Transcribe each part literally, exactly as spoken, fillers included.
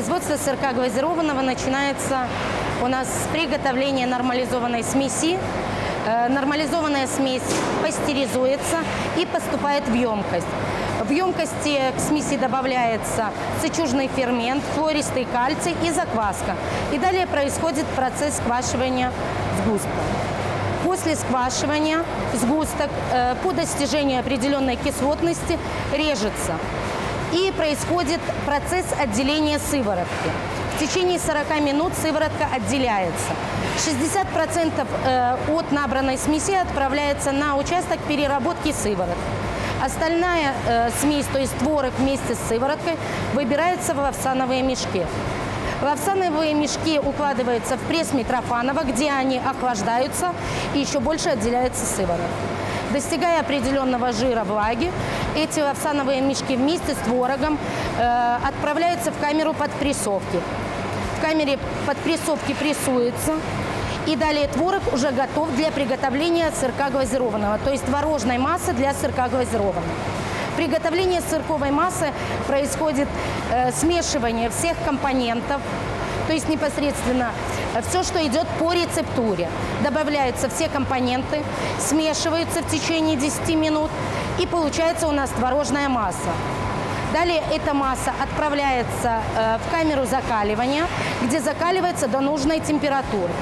Производство сырка глазированного начинается у нас с приготовления нормализованной смеси. Нормализованная смесь пастеризуется и поступает в емкость. В емкости к смеси добавляется сычужный фермент, хлористый кальций и закваска. И далее происходит процесс сквашивания сгустка. После сквашивания сгусток по достижению определенной кислотности режется. И происходит процесс отделения сыворотки. В течение сорока минут сыворотка отделяется. шестьдесят процентов от набранной смеси отправляется на участок переработки сыворотки. Остальная смесь, то есть творог вместе с сывороткой, выбирается в лавсановые мешки. Лавсановые мешки укладываются в пресс Митрофанова, где они охлаждаются и еще больше отделяется сыворотка. Достигая определенного жира, влаги, эти лавсановые мешки вместе с творогом э, отправляются в камеру подпрессовки. В камере подпрессовки прессуется, и далее творог уже готов для приготовления сырка глазированного, то есть творожной массы для сырка глазированного. Приготовление сырковой массы происходит э, смешивание всех компонентов, то есть непосредственно все, что идет по рецептуре. Добавляются все компоненты, смешиваются в течение десяти минут, и получается у нас творожная масса. Далее эта масса отправляется э, в камеру закаливания, где закаливается до нужной температуры.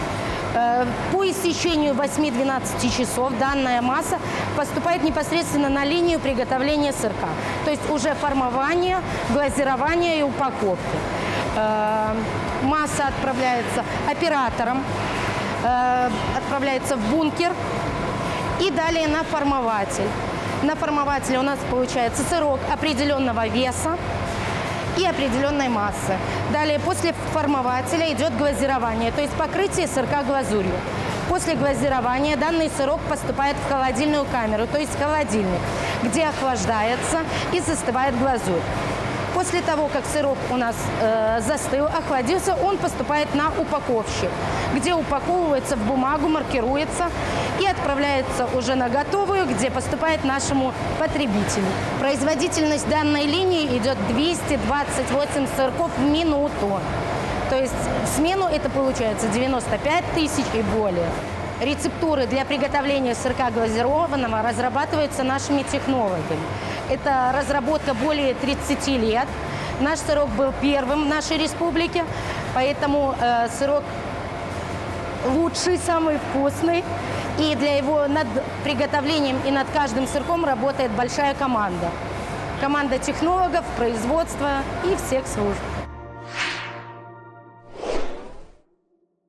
Э, по истечению восьми-двенадцати часов данная масса поступает непосредственно на линию приготовления сырка, то есть уже формование, глазирование и упаковки. Э, масса отправляется оператором, э, отправляется в бункер и далее на формователь. На формователе у нас получается сырок определенного веса и определенной массы. Далее после формователя идет глазирование, то есть покрытие сырка глазурью. После глазирования данный сырок поступает в холодильную камеру, то есть холодильник, где охлаждается и застывает глазурь. После того, как сырок у нас э, застыл, охладился, он поступает на упаковщик, где упаковывается в бумагу, маркируется и отправляется уже на готовую, где поступает нашему потребителю. Производительность данной линии идет двести двадцать восемь сырков в минуту. То есть в смену это получается девяносто пять тысяч и более. Рецептуры для приготовления сырка глазированного разрабатываются нашими технологами. Это разработка более тридцати лет. Наш сырок был первым в нашей республике, поэтому э, сырок лучший, самый вкусный. И для его над приготовлением и над каждым сырком работает большая команда. Команда технологов, производства и всех служб.